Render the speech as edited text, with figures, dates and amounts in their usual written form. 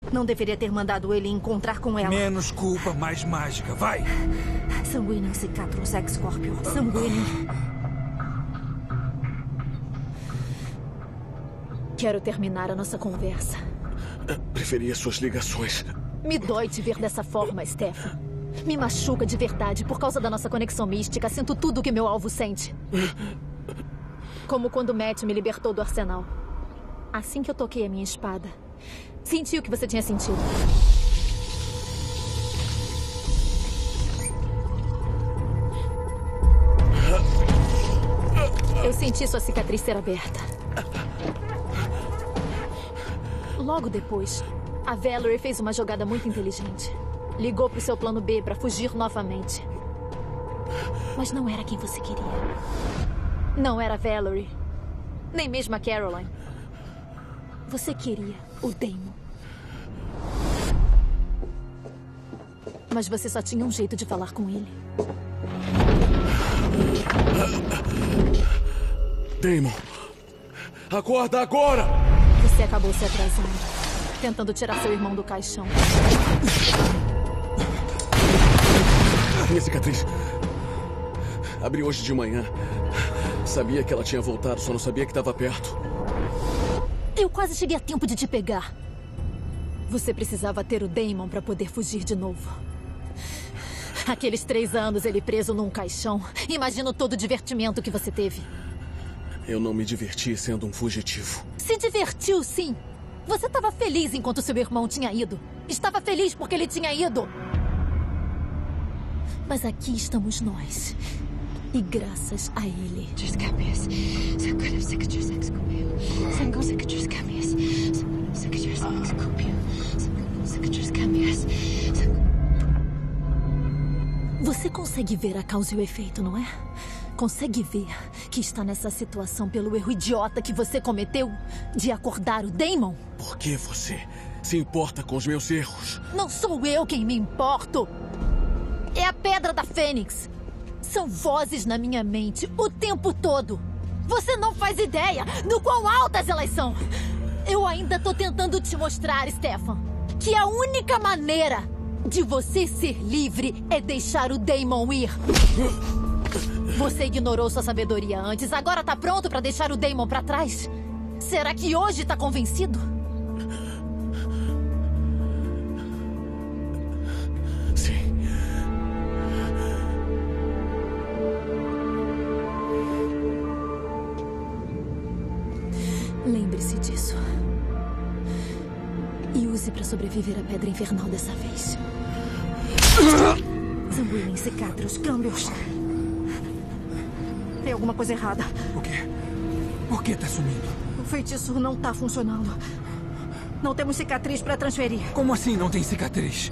Não deveria ter mandado ele encontrar com ela. Menos culpa, mais mágica. Vai! Sanguinem Cicatros ex Scorpio. Sanguinem. Quero terminar a nossa conversa. Preferia suas ligações. Me dói te ver dessa forma, Stefan. Me machuca de verdade por causa da nossa conexão mística. Sinto tudo o que meu alvo sente. Como quando Matt me libertou do arsenal. Assim que eu toquei a minha espada, senti o que você tinha sentido. Eu senti sua cicatriz ser aberta. Logo depois, a Valerie fez uma jogada muito inteligente. Ligou pro seu plano B para fugir novamente. Mas não era quem você queria. Não era a Valerie. Nem mesmo a Caroline. Você queria o Damon. Mas você só tinha um jeito de falar com ele. Damon! Acorda agora! Você acabou se atrasando, tentando tirar seu irmão do caixão. Minha cicatriz. Abri hoje de manhã. Sabia que ela tinha voltado, só não sabia que estava perto. Eu quase cheguei a tempo de te pegar. Você precisava ter o Damon para poder fugir de novo. Aqueles 3 anos ele preso num caixão. Imagino todo o divertimento que você teve. Eu não me diverti sendo um fugitivo. Se divertiu, sim. Você estava feliz enquanto seu irmão tinha ido. Estava feliz porque ele tinha ido. Mas aqui estamos nós. E graças a ele. Você consegue ver a causa e o efeito, não é? Consegue ver que está nessa situação pelo erro idiota que você cometeu de acordar o Damon? Por que você se importa com os meus erros? Não sou eu quem me importo. É a Pedra da Fênix. São vozes na minha mente o tempo todo. Você não faz ideia do quão altas elas são. Eu ainda tô tentando te mostrar, Stefan, que a única maneira de você ser livre é deixar o Damon ir. Você ignorou sua sabedoria antes, agora tá pronto pra deixar o Damon pra trás? Será que hoje tá convencido? Sim. Lembre-se disso. E use pra sobreviver à Pedra Infernal dessa vez. Sanguinem Cicatros câmbios. Tem alguma coisa errada. O quê? Por que tá sumindo? O feitiço não tá funcionando. Não temos cicatriz pra transferir. Como assim não tem cicatriz?